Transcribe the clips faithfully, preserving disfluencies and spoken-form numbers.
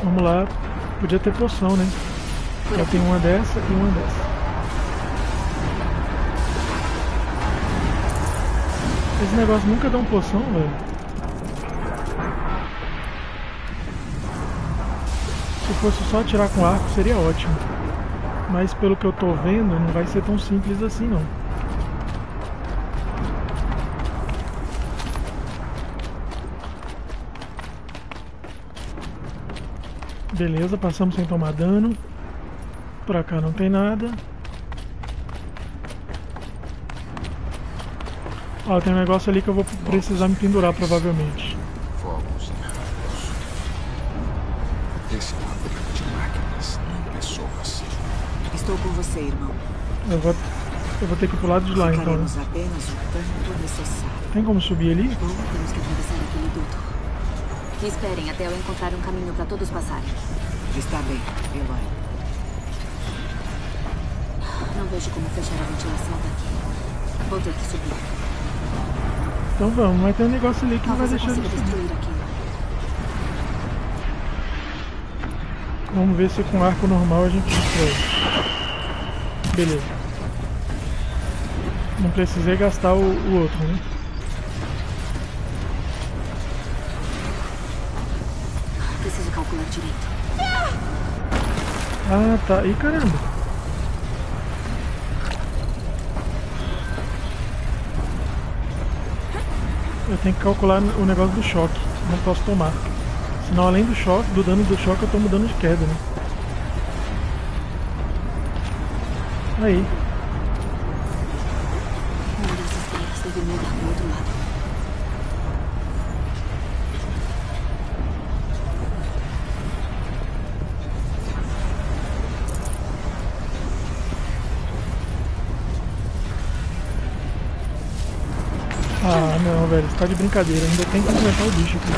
Vamos lá. Podia ter poção, né? Já tem uma dessa e uma dessa. Esse negócio nunca dá uma poção, velho. Se fosse só atirar com arco seria ótimo. Mas pelo que eu tô vendo, não vai ser tão simples assim não. Beleza, passamos sem tomar dano. Pra cá não tem nada. Ó, tem um negócio ali que eu vou precisar me pendurar provavelmente. Fogos e raios. Esse é um abrigo de máquinas, não pessoas. Estou com você, irmão. Eu vou, eu vou ter que ir pro lado de lá então. Né? Ficaremos apenas o tempo necessário. Tem como subir ali? Bom, temos que atravessar aquele duto. Esperem até eu encontrar um caminho para todos passarem. Está bem, Eloy. Não vejo como fechar a ventilação daqui. Vou ter que subir. Então vamos, mas tem um negócio ali que não vai Talvez eu deixar de consiga subir. destruir aquilo. Vamos ver se com arco normal a gente destrói. Beleza. Não precisei gastar o, o outro, né? Preciso calcular direito. Ah, tá. Ih, caramba. Eu tenho que calcular o negócio do choque. Não posso tomar. Senão, além do choque, do dano do choque, eu tomo dano de queda, né? Aí. Uma dessas terras deve mudar pro outro lado. Ah, não, velho. Você tá de brincadeira. Ainda tem que enfrentar o bicho aqui.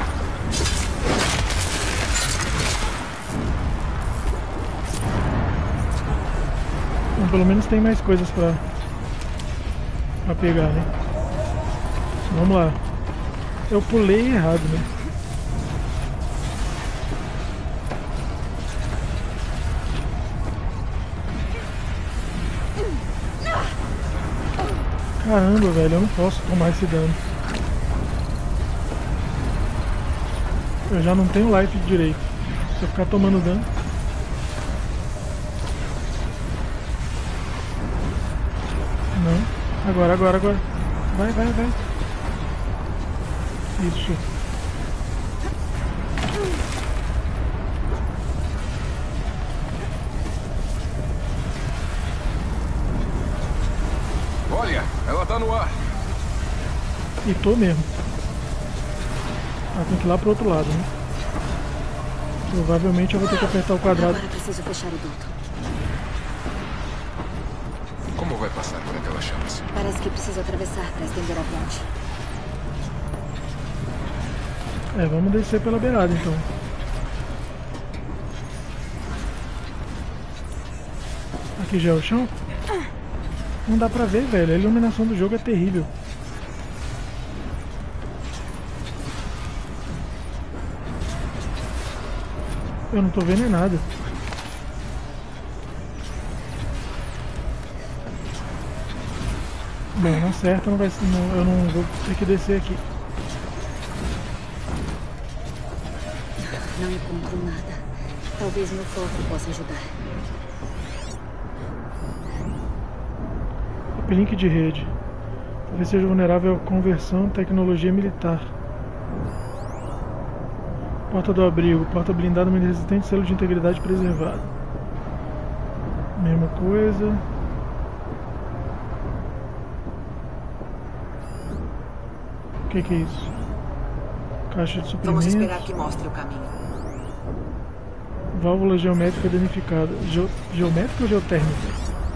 Bom, pelo menos tem mais coisas pra, pra pegar, né? Vamos lá. Eu pulei errado, né? Caramba, velho, eu não posso tomar esse dano. Eu já não tenho life direito. Se eu ficar tomando dano. Não. Agora, agora, agora. Vai, vai, vai. Isso. Olha, ela tá no ar. E tô mesmo. Ah, tem que ir lá pro outro lado, né? Provavelmente eu vou ter que apertar o quadrado. Agora preciso fechar o duto. Como vai passar por aquelas chamas? Parece que preciso atravessar para estender a ponte. É, vamos descer pela beirada então. Aqui já é o chão? Não dá pra ver, velho. A iluminação do jogo é terrível. Eu não tô vendo é nada. Bom, não acerta, não vai, não, eu não vou ter que descer aqui. Não encontro nada. Talvez meu foco possa ajudar. Uplink de rede. Talvez seja vulnerável à conversão tecnologia militar. Porta do abrigo. Porta blindada, muito resistente, selo de integridade preservado. Mesma coisa. O que, que é isso? Caixa de Vamos suprimentos. esperar que mostre o caminho. Válvula geométrica danificada. Geo... Geométrica ou geotérmica?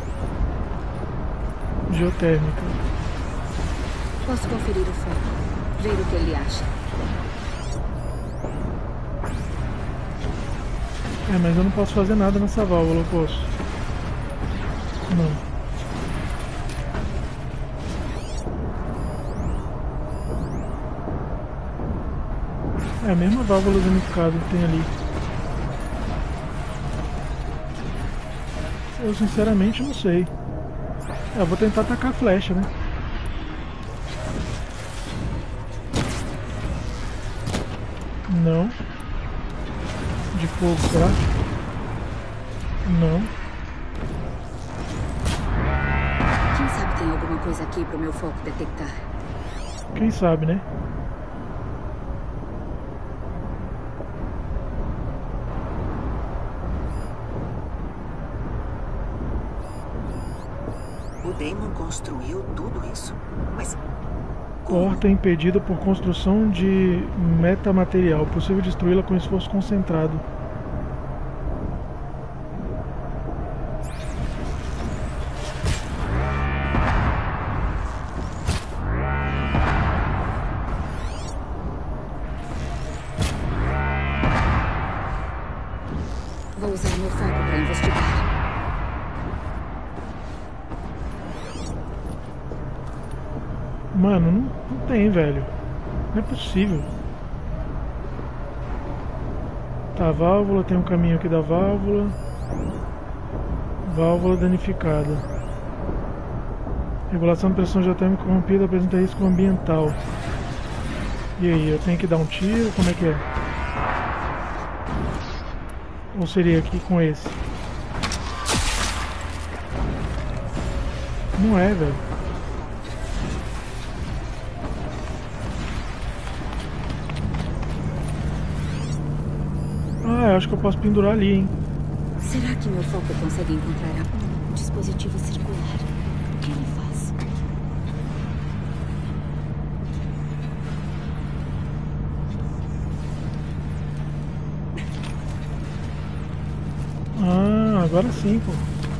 Geotérmica. Posso conferir o foco. Ver o que ele acha. É, mas eu não posso fazer nada nessa válvula, eu posso? Não. É a mesma válvula danificada que tem ali. Eu sinceramente não sei. É, eu vou tentar atacar a flecha, né? Não. De fogo, será? Não. Quem sabe tem alguma coisa aqui pro meu foco detectar. Quem sabe, né? O Damon construiu tudo isso? Mas Porta impedida por construção de metamaterial. Possível destruí-la com esforço concentrado. Vou usar meu foco para investigar. Mano, não, não tem, velho. Não é possível. Tá, a válvula, tem um caminho aqui da válvula. Válvula danificada. Regulação de pressão geotérmica corrompida apresenta risco ambiental. E aí, eu tenho que dar um tiro? Como é que é? Ou seria aqui com esse? Não é, velho. Ah, eu acho que eu posso pendurar ali, hein? Será que meu foco consegue encontrar um dispositivo circular? O que ele faz? Ah, agora sim, pô.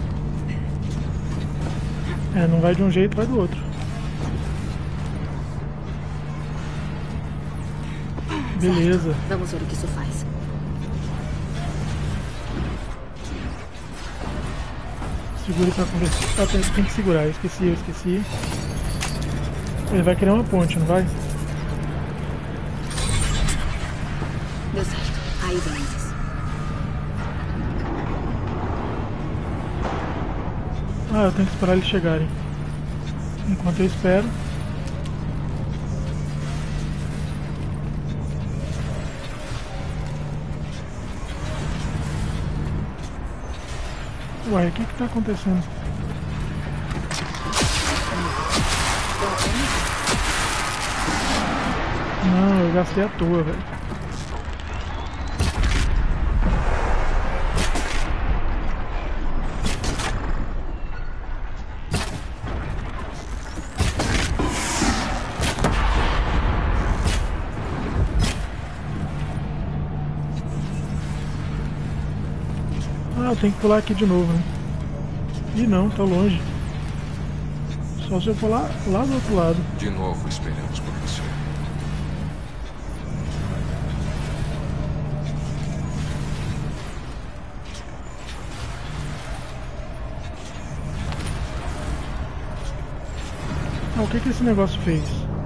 É, não vai de um jeito, vai do outro. Beleza. Certo. Vamos ver o que isso faz. Segure pra conversar. Ah, tem, tem que segurar, eu esqueci, eu esqueci. Ele vai criar uma ponte, não vai? Deu certo. Aí vem eles. Ah, eu tenho que esperar eles chegarem. Enquanto eu espero. Ué, o que que tá acontecendo? Não, eu gastei à toa, velho. Ah, eu tenho que pular aqui de novo, né? Ih, não, tá longe. Só se eu pular lá do outro lado. De novo esperamos por você. Ah, o que que esse negócio fez?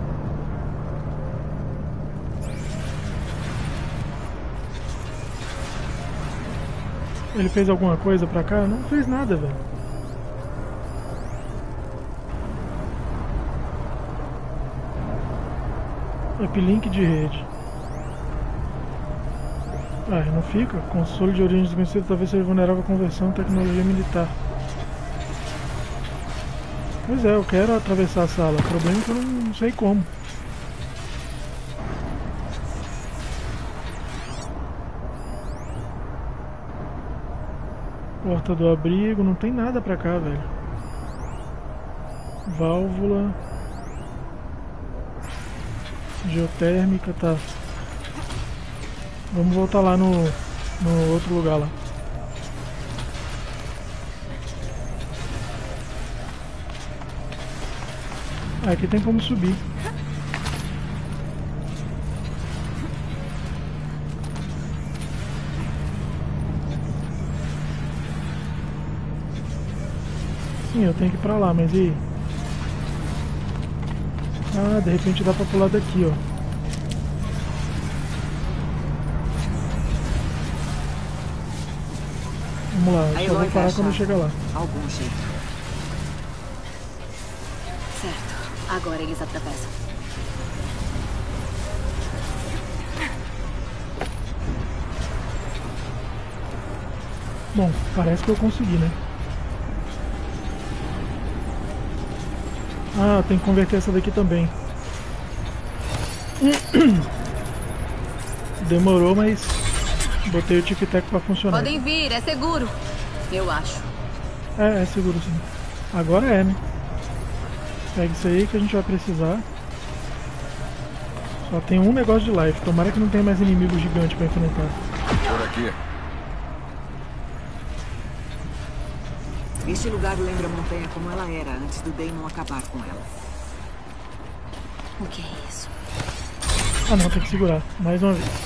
Ele fez alguma coisa pra cá? Não fez nada, velho. Uplink de rede. Ah, não fica. Console de origem desconhecida talvez seja vulnerável à conversão tecnologia militar. Pois é, eu quero atravessar a sala. O problema é que eu não, não sei como. Porta do abrigo, não tem nada pra cá, velho. Válvula. Geotérmica, tá. Vamos voltar lá no, no outro lugar lá. Ah, aqui tem como subir. Sim, eu tenho que ir pra lá, mas e aí? Ah, de repente dá pra pular daqui, ó. Vamos lá, eu A só vou Eloy vai parar quando eu achar chegar lá. algum jeito. Certo. Agora eles atravessam. Bom, parece que eu consegui, né? Ah, tem que converter essa daqui também. Demorou, mas botei o tic-tac pra funcionar. Podem vir, é seguro. Eu acho. É, é seguro sim. Agora é, né? Pega isso aí que a gente vai precisar. Só tem um negócio de life. Tomara que não tenha mais inimigos gigantes pra enfrentar. Por aqui. Este lugar lembra a montanha como ela era antes do Daemon acabar com ela. O que é isso? Ah não, tem que segurar. Mais uma vez.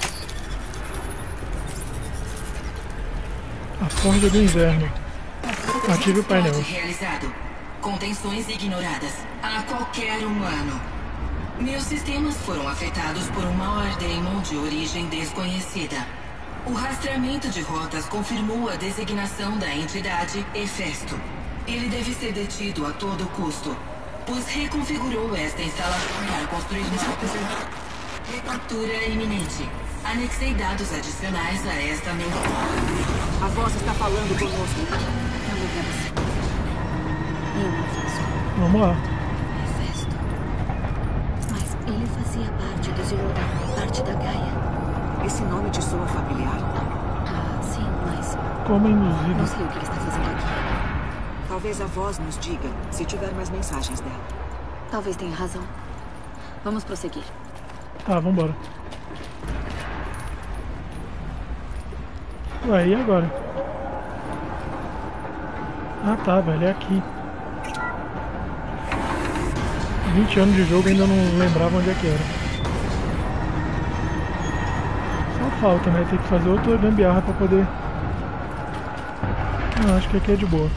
A Forja do Inverno. Ative o painel. Realizado. Contenções ignoradas a qualquer humano. Meus sistemas foram afetados por um Mauer Daemon de origem desconhecida. O rastreamento de rotas confirmou a designação da entidade Hefesto. Ele deve ser detido a todo custo, pois reconfigurou esta instalação para construir uma... Recaptura iminente. Anexei dados adicionais a esta mensagem. A voz está falando conosco. Eu vou pra você. Eu não faço. Vamos lá. Hefesto. Mas ele fazia parte do Zero Dawn, parte da Gaia. Esse nome te soa familiar? Ah, sim, mas Como não induzido. sei o que ele está fazendo aqui. Talvez a voz nos diga se tiver mais mensagens dela. Talvez tenha razão. Vamos prosseguir. Tá, vambora. Ué, e agora? Ah tá, velho, é aqui. vinte anos de jogo, ainda não lembrava onde é que era. Só falta, né? Tem que fazer outra gambiarra pra poder... Ah, acho que aqui é de boa.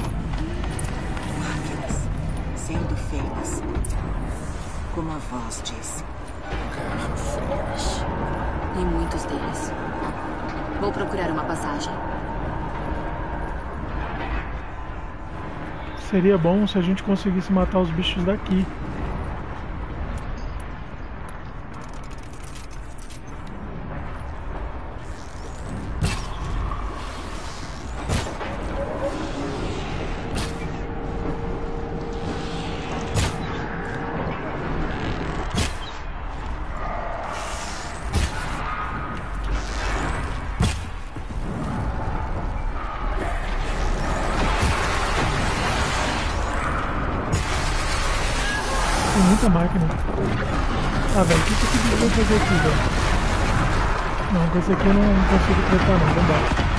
Máquinas sendo feitas. Como a voz disse. Garrafeiras. E muitos deles. Vou procurar uma passagem. Seria bom se a gente conseguisse matar os bichos daqui. Tem muita máquina. Ah, velho, o que que eu devia fazer aqui, velho? Não, com esse aqui eu não consigo tratar não, vambora.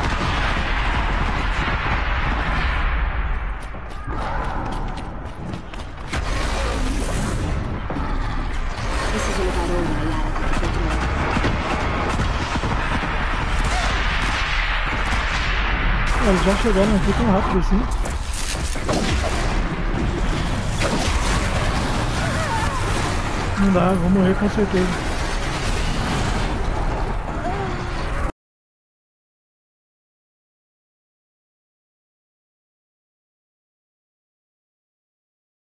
Preciso levar ouro a Yara até o outro lado. Ah, eles já chegaram aqui tão rápido assim. Não dá, vou morrer com certeza.